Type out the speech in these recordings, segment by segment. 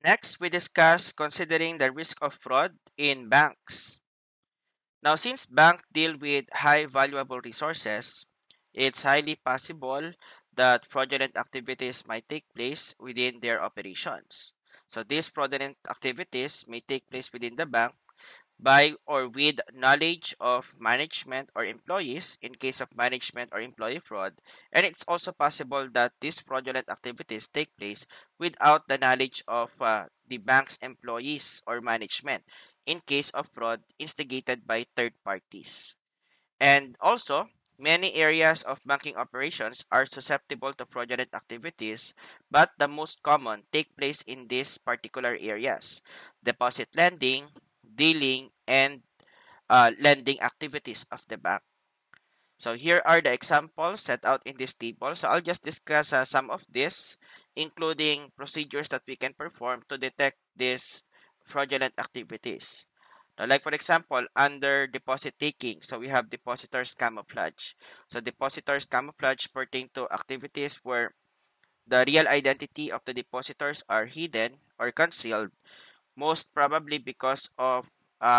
Next, we discuss considering the risk of fraud in banks. Now, since banks deal with high valuable resources, it's highly possible that fraudulent activities might take place within their operations. So, these fraudulent activities may take place within the bank by or with knowledge of management or employees in case of management or employee fraud, and it's also possible that these fraudulent activities take place without the knowledge of the bank's employees or management in case of fraud instigated by third parties. And also, many areas of banking operations are susceptible to fraudulent activities, but the most common take place in these particular areas: deposit lending, dealing, and lending activities of the bank. So here are the examples set out in this table. So I'll just discuss some of this, including procedures that we can perform to detect these fraudulent activities. Now, like for example, under deposit taking, so we have depositors camouflage. So depositors camouflage pertain to activities where the real identity of the depositors are hidden or concealed, most probably because of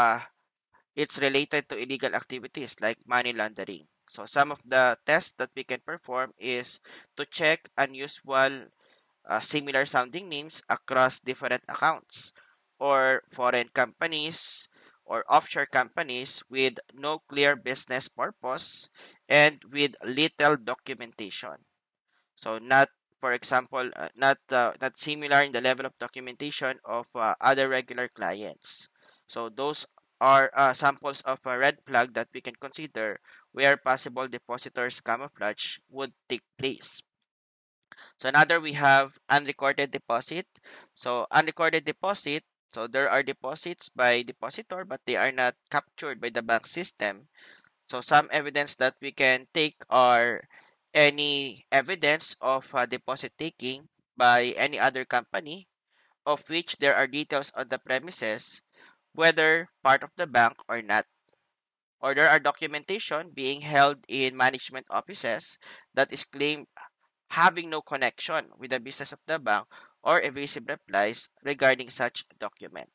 it's related to illegal activities like money laundering. So some of the tests that we can perform is to check unusual similar sounding names across different accounts or foreign companies or offshore companies with no clear business purpose and with little documentation. So not, for example, not similar in the level of documentation of other regular clients. So those are samples of a red flag that we can consider where possible depositors camouflage would take place. So another, we have unrecorded deposit. So unrecorded deposit, so there are deposits by depositor but they are not captured by the bank system. So some evidence that we can take are any evidence of deposit taking by any other company of which there are details on the premises, whether part of the bank or not. Or there are documentation being held in management offices that is claimed having no connection with the business of the bank or evasive replies regarding such document.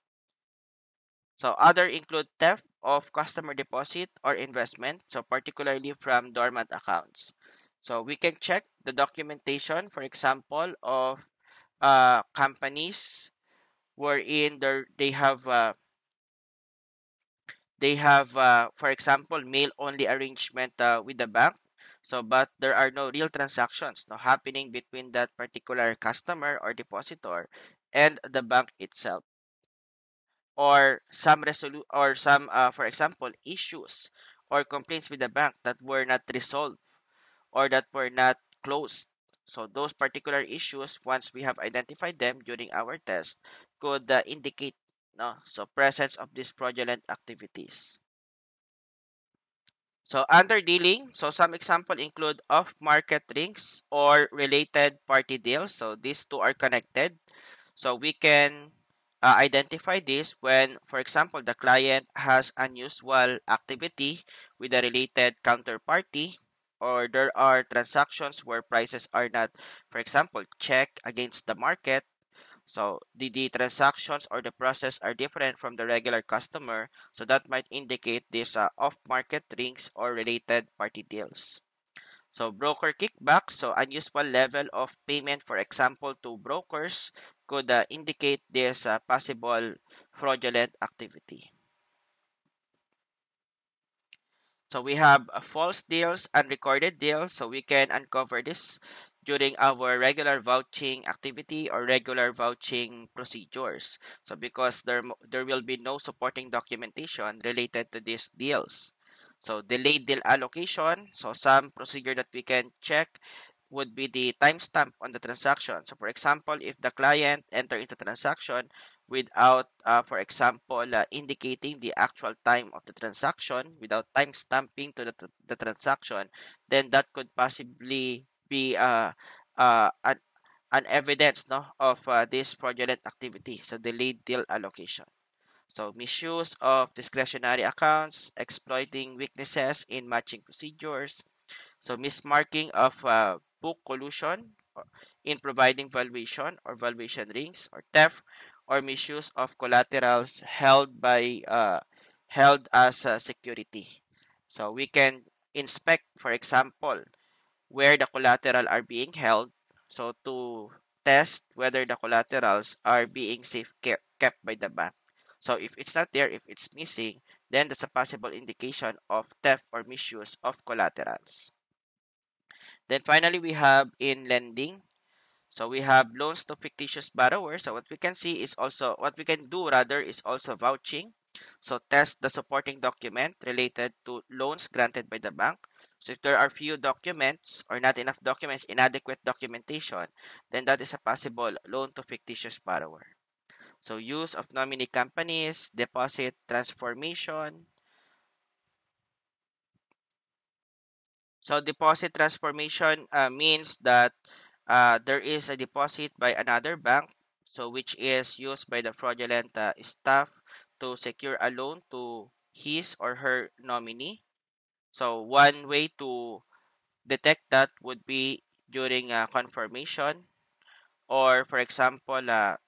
So other include theft of customer deposit or investment, so particularly from dormant accounts. So we can check the documentation, for example, of companies wherein they have for example mail only arrangement with the bank. So but there are no real transactions no happening between that particular customer or depositor and the bank itself, or some for example issues or complaints with the bank that were not resolved or that were not closed. So those particular issues, once we have identified them during our test, could indicate no so presence of these fraudulent activities. So under dealing, so some example include off-market links or related party deals. So these two are connected. So we can identify this when, for example, the client has unusual activity with a related counterparty, or there are transactions where prices are not, for example, checked against the market. So the transactions or the process are different from the regular customer. So that might indicate these off-market links or related party deals. So broker kickback, so unusual level of payment, for example, to brokers could indicate this possible fraudulent activity. So we have false deals, unrecorded deals. So we can uncover this during our regular vouching activity or regular vouching procedures. So because there will be no supporting documentation related to these deals. So delayed deal allocation. So some procedure that we can check would be the timestamp on the transaction. So for example, if the client enter into transaction without, for example, indicating the actual time of the transaction without time stamping to the transaction, then that could possibly be an evidence no, of this fraudulent activity. So delayed deal allocation. So misuse of discretionary accounts, exploiting weaknesses in matching procedures, so mismarking of book collusion in providing valuation or valuation rings, or theft or misuse of collaterals held as security. So we can inspect, for example, where the collateral are being held. So to test whether the collaterals are being safe kept by the bank. So if it's not there, if it's missing, then that's a possible indication of theft or misuse of collaterals. Then finally, we have in lending. So we have loans to fictitious borrowers. So what we can see is also what we can do rather is also vouching. So test the supporting document related to loans granted by the bank. So if there are few documents or not enough documents, inadequate documentation, then that is a possible loan to fictitious borrower. So use of nominee companies, deposit transformation. So deposit transformation means that there is a deposit by another bank, so which is used by the fraudulent staff to secure a loan to his or her nominee. So one way to detect that would be during confirmation, or for example,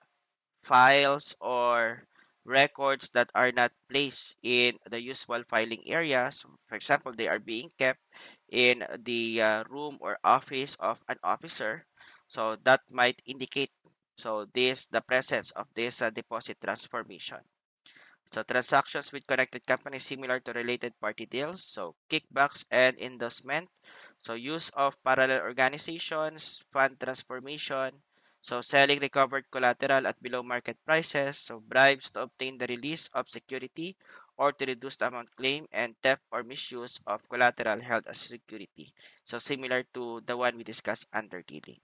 files or records that are not placed in the usual filing areas. For example, they are being kept in the room or office of an officer. So that might indicate the presence of this deposit transformation. So transactions with connected companies similar to related party deals. So kickbacks and endorsement. So use of parallel organizations, fund transformation. So selling recovered collateral at below market prices. So bribes to obtain the release of security or to reduce the amount claimed, and theft or misuse of collateral held as security. So similar to the one we discussed under dealing.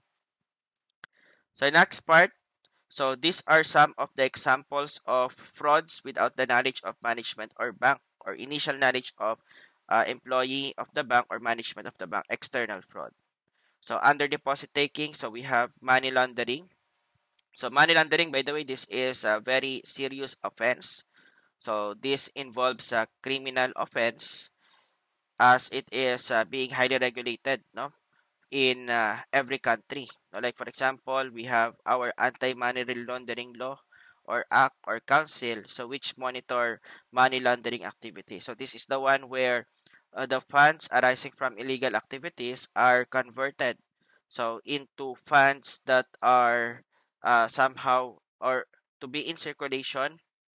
So next part, so these are some of the examples of frauds without the knowledge of management or bank, or initial knowledge of employee of the bank or management of the bank, external fraud. So under deposit taking, so we have money laundering. So money laundering, by the way, this is a very serious offense. So this involves a criminal offense as it is being highly regulated, no? In every country. Like for example, we have our anti-money laundering law or act or council, so which monitor money laundering activity. So this is the one where the funds arising from illegal activities are converted into funds that are somehow or to be in circulation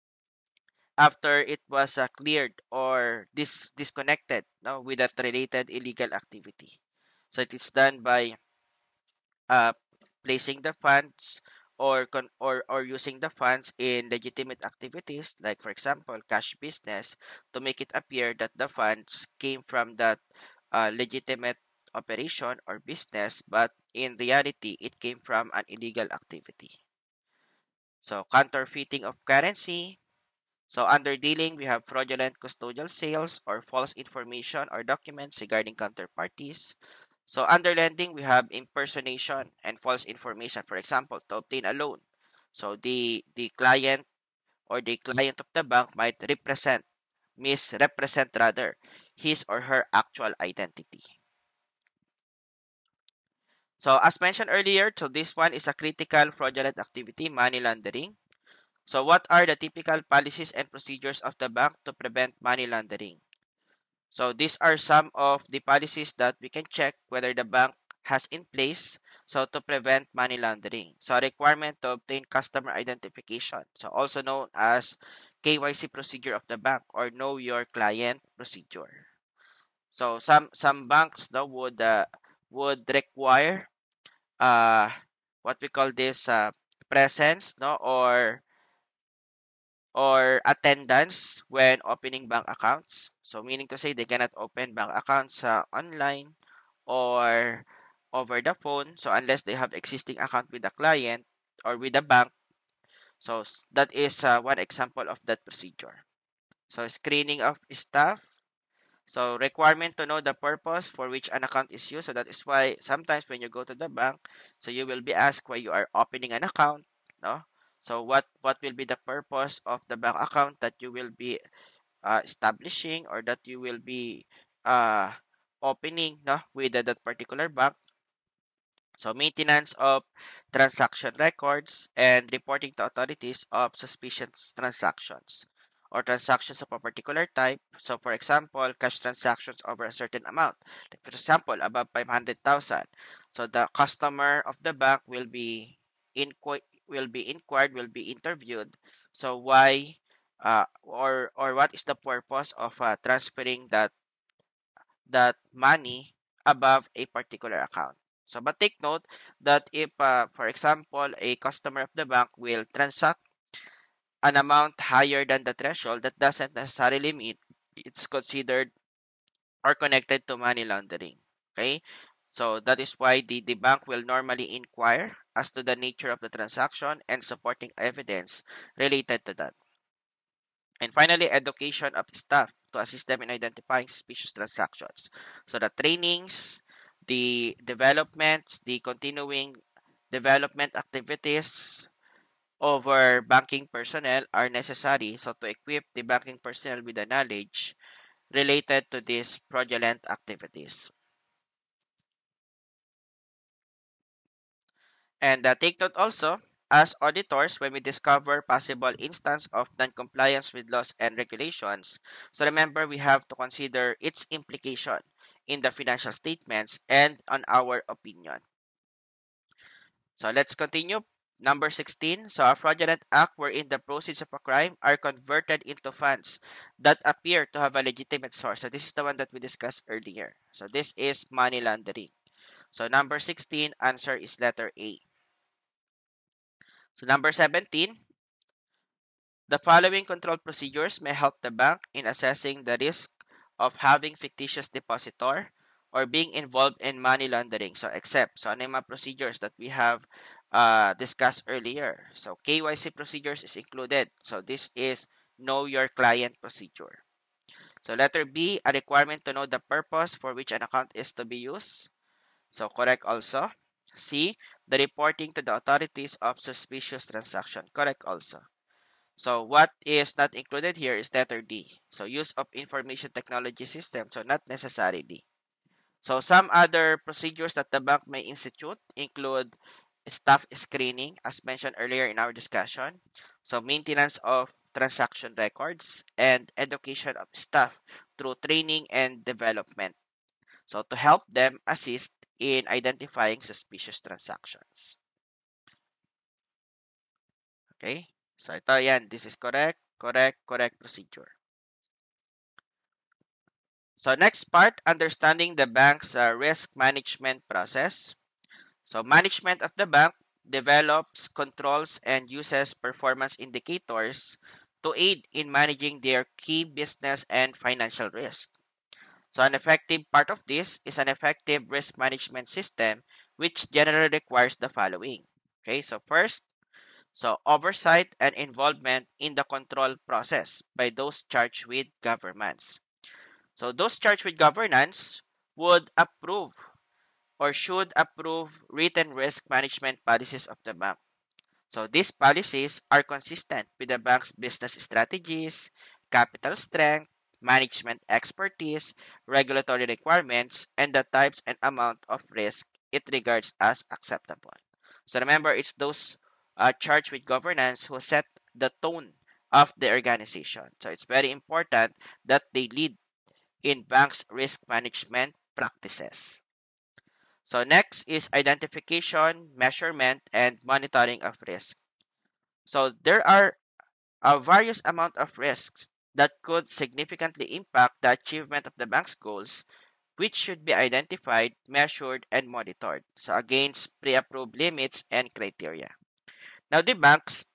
after it was cleared or disconnected, no, with that related illegal activity. So it is done by uh, placing the funds or using the funds in legitimate activities, like for example cash business, to make it appear that the funds came from that legitimate operation or business, but in reality it came from an illegal activity. So counterfeiting of currency. So under dealing, we have fraudulent custodial sales or false information or documents regarding counterparties. So under lending, we have impersonation and false information. For example, to obtain a loan. So the client or the client of the bank might misrepresent rather, his or her actual identity. So as mentioned earlier, so this one is a critical fraudulent activity, money laundering. So what are the typical policies and procedures of the bank to prevent money laundering? So these are some of the policies that we can check whether the bank has in place to prevent money laundering. So requirement to obtain customer identification. So also known as KYC procedure of the bank or know your client procedure. So some banks now would require uh what we call this presence, no, or attendance when opening bank accounts. So meaning to say they cannot open bank accounts online or over the phone. So unless they have existing account with the client or with the bank. So that is one example of that procedure. So screening of staff. So requirement to know the purpose for which an account is used. So that is why sometimes when you go to the bank, so you will be asked why you are opening an account, no? So what will be the purpose of the bank account that you will be establishing or that you will be uh, opening, no, with that particular bank. So maintenance of transaction records and reporting to authorities of suspicious transactions or transactions of a particular type. So for example, cash transactions over a certain amount. Like for example, above 500,000. So the customer of the bank will be interviewed. So why or what is the purpose of transferring that money above a particular account. So, but take note that if, for example, a customer of the bank will transact an amount higher than the threshold, that doesn't necessarily mean it's considered or connected to money laundering. Okay? So, that is why the bank will normally inquire as to the nature of the transaction and supporting evidence related to that. And finally, education of staff to assist them in identifying suspicious transactions. So the trainings, the developments, the continuing development activities over banking personnel are necessary so to equip the banking personnel with the knowledge related to these fraudulent activities. And take note also, as auditors, when we discover possible instance of non-compliance with laws and regulations, so remember we have to consider its implication in the financial statements and on our opinion. So let's continue. Number 16. So a fraudulent act wherein the proceeds of a crime are converted into funds that appear to have a legitimate source. So this is the one that we discussed earlier. So this is money laundering. So number 16, answer is letter A. So number 17, the following control procedures may help the bank in assessing the risk of having fictitious depositor or being involved in money laundering. So except, so ano yung mga procedures that we have discussed earlier. So KYC procedures is included. So this is know your client procedure. So letter B, a requirement to know the purpose for which an account is to be used. So correct also. C, the reporting to the authorities of suspicious transaction. Correct also. So what is not included here is letter D. So use of information technology system. So not necessarily. So some other procedures that the bank may institute include staff screening, as mentioned earlier in our discussion. So maintenance of transaction records and education of staff through training and development. So to help them assist in identifying suspicious transactions. Okay? So ito yan. This is correct, correct, correct procedure. So next part, understanding the bank's risk management process. So management of the bank develops, controls, and uses performance indicators to aid in managing their key business and financial risk. So an effective part of this is an effective risk management system which generally requires the following. Okay, so first, so oversight and involvement in the control process by those charged with governance. So those charged with governance would approve or should approve written risk management policies of the bank. So these policies are consistent with the bank's business strategies, capital strength, management expertise, regulatory requirements, and the types and amount of risk it regards as acceptable. So remember, it's those charged with governance who set the tone of the organization. So it's very important that they lead in banks' risk management practices. So next is identification, measurement, and monitoring of risk. So there are a various amount of risks that could significantly impact the achievement of the bank's goals, which should be identified, measured, and monitored. So against pre-approved limits and criteria. Now the banks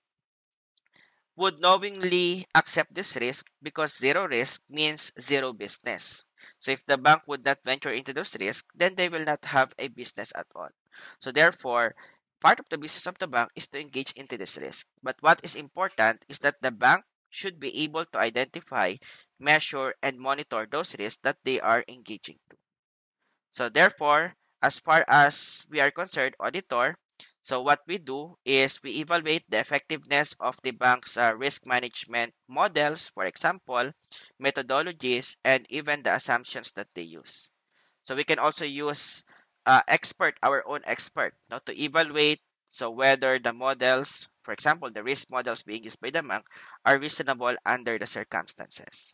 would knowingly accept this risk because zero risk means zero business. So if the bank would not venture into those risks, then they will not have a business at all. So therefore, part of the business of the bank is to engage into this risk. But what is important is that the bank should be able to identify, measure, and monitor those risks that they are engaging to. So therefore, as far as we are concerned, auditor, so what we do is we evaluate the effectiveness of the bank's risk management models, for example, methodologies, and even the assumptions that they use. So we can also use our own expert, no, to evaluate so whether the models, for example, the risk models being used by the bank, are reasonable under the circumstances.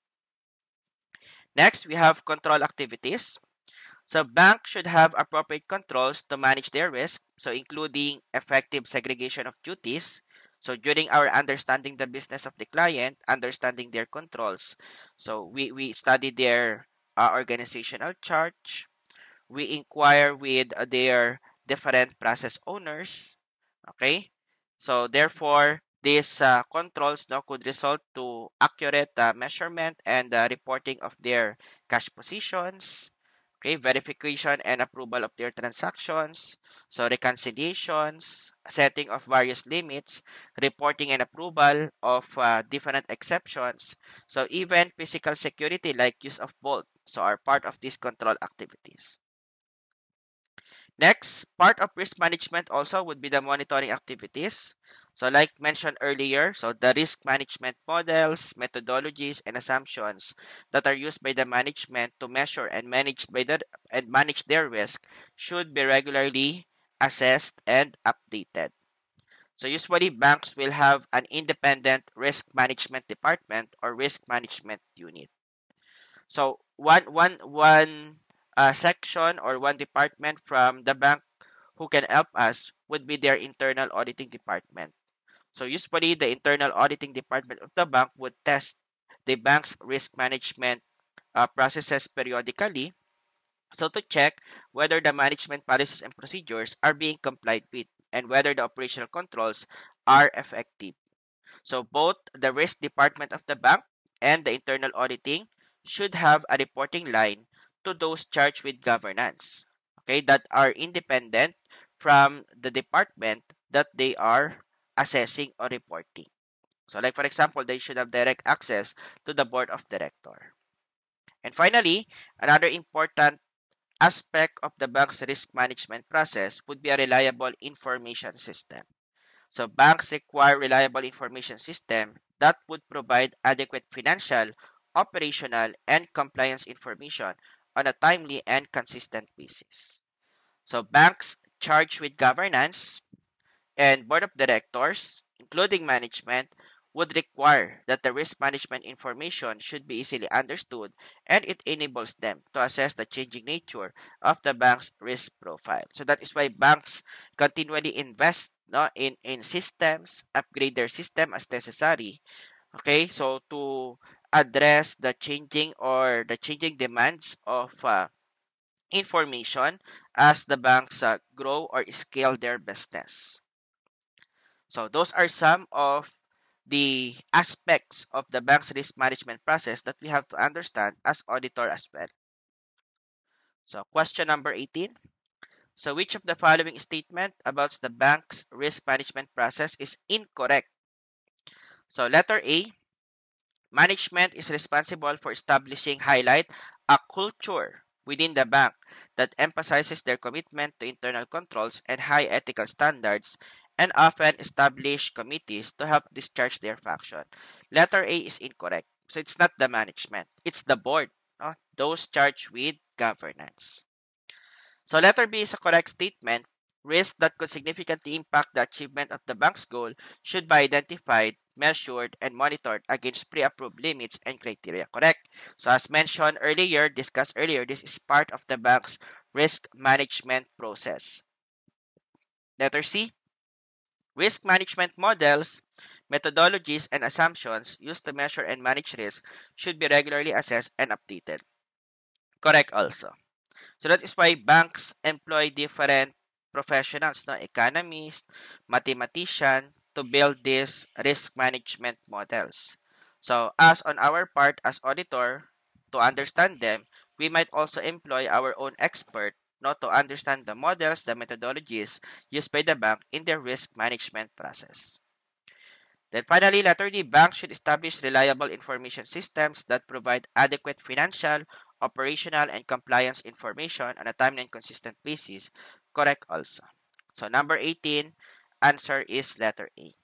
Next, we have control activities. So banks should have appropriate controls to manage their risk, so including effective segregation of duties. So during our understanding the business of the client, understanding their controls, so we study their organizational chart, we inquire with their different process owners. Okay, so therefore these controls now could result to accurate measurement and reporting of their cash positions. Okay, verification and approval of their transactions, so reconciliations, setting of various limits, reporting and approval of different exceptions, so even physical security like use of vault, so are part of these control activities. Next, part of risk management also would be the monitoring activities. So like mentioned earlier, so the risk management models, methodologies, and assumptions that are used by the management to measure and manage their risk should be regularly assessed and updated. So usually banks will have an independent risk management department or risk management unit. So one section or one department from the bank who can help us would be their internal auditing department. So usually the internal auditing department of the bank would test the bank's risk management processes periodically, so to check whether the management policies and procedures are being complied with and whether the operational controls are effective. So both the risk department of the bank and the internal auditing should have a reporting line to those charged with governance, okay, that are independent from the department that they are assessing or reporting. So like for example, they should have direct access to the board of director. And finally, another important aspect of the bank's risk management process would be a reliable information system. So banks require reliable information system that would provide adequate financial, operational, and compliance information on a timely and consistent basis. So banks charged with governance and board of directors, including management, would require that the risk management information should be easily understood, and it enables them to assess the changing nature of the bank's risk profile. So that is why banks continually invest, no, in systems, upgrade their system as necessary. Okay, so to address the changing demands of information as the banks grow or scale their business. So those are some of the aspects of the bank's risk management process that we have to understand as auditor as well. So question number 18. So which of the following statement about the bank's risk management process is incorrect? So letter A, management is responsible for establishing highlight a culture within the bank that emphasizes their commitment to internal controls and high ethical standards and often establish committees to help discharge their function. Letter A is incorrect. So it's not the management, it's the board, no? Those charged with governance. So letter B is a correct statement. Risks that could significantly impact the achievement of the bank's goal should be identified, measured, and monitored against pre-approved limits and criteria. Correct. So as mentioned earlier, discussed earlier, this is part of the bank's risk management process. Letter C, risk management models, methodologies, and assumptions used to measure and manage risk should be regularly assessed and updated. Correct also. So that is why banks employ different professionals, no, economists, mathematician, to build these risk management models. So as on our part as auditor, to understand them, we might also employ our own expert, not to understand the models, the methodologies used by the bank in their risk management process. Then finally, letter D, banks should establish reliable information systems that provide adequate financial, operational, and compliance information on a timely and consistent basis. Correct also. So number 18, answer is letter A.